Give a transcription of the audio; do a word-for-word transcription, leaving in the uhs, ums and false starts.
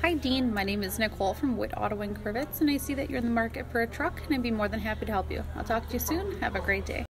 Hi Dean, my name is Nicole from Wood Auto and Crivets, and I see that you're in the market for a truck, and I'd be more than happy to help you. I'll talk to you soon. Have a great day.